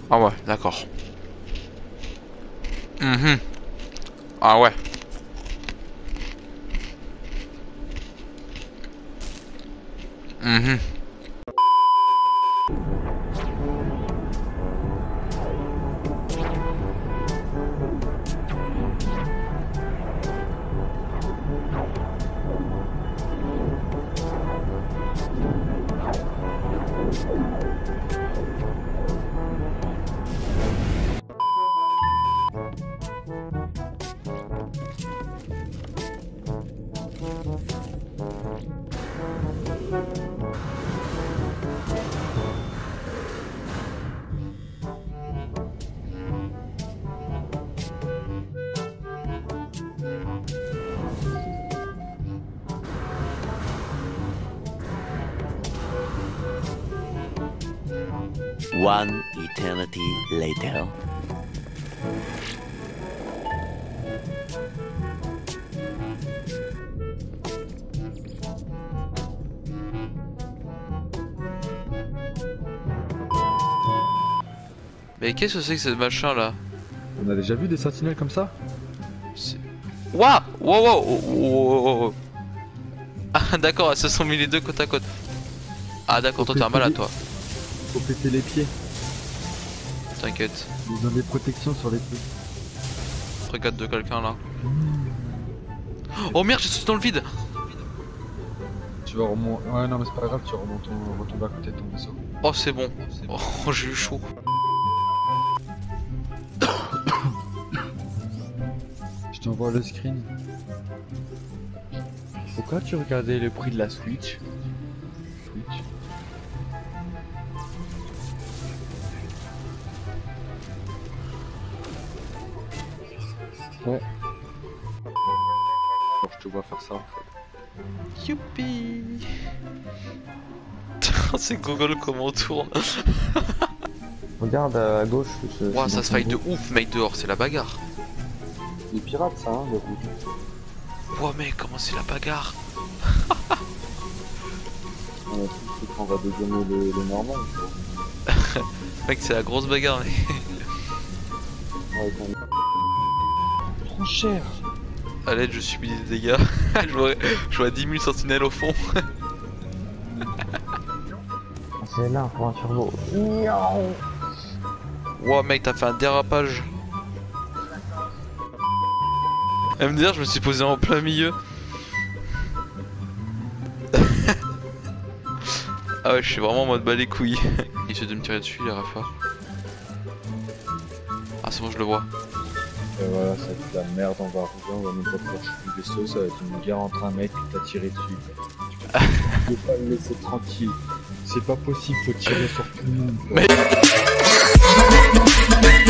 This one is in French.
Ah ouais, d'accord. Ah ouais. One eternity later. Mais qu'est-ce que c'est que ce machin là? On a déjà vu des sentinelles comme ça? Waouh! Wow, wow, oh, oh, oh, oh. Ah d'accord, elles se sont mis les deux côte à côte. Ah d'accord, toi t'es un malade toi. Faut péter les pieds. T'inquiète. Ils ont des protections sur les pieds. Regarde de quelqu'un là. Oh merde, je suis dans le vide! Tu vas remonter. Ouais, non, mais c'est pas grave, tu remontes à côté de ton vaisseau. Oh c'est bon. Oh j'ai eu chaud. Je t'envoie le screen. Pourquoi tu regardais le prix de la Switch? Switch. Ouais. Alors, je te vois faire ça en fait. Youpi! C'est Google comment on tourne. Regarde à gauche. Ouah, ça se faille de ouf, mec, dehors, c'est la bagarre. Les pirates, ça, hein, le rouge. Ouah, mec, comment c'est la bagarre? On va dégainer les Normands. Mec, c'est la grosse bagarre, mec. Ouais, trop cher. À l'aide, je subis des dégâts. je vois 10 000 sentinelles au fond. C'est là pour un turbo. Ouah, mec, t'as fait un dérapage. MDR, je me suis posé en plein milieu. Ah ouais, je suis vraiment en mode bas les couilles. Il essaie de me tirer dessus, il a Rafa. Ah, c'est bon, je le vois. Et voilà, ça va être la merde, on va arriver, on va même pas pouvoir choper le vaisseau, ça va être une guerre entre un mec qui t'a tiré dessus. Tu peux pas le laisser tranquille. C'est pas possible, faut tirer sur tout le monde. Mais...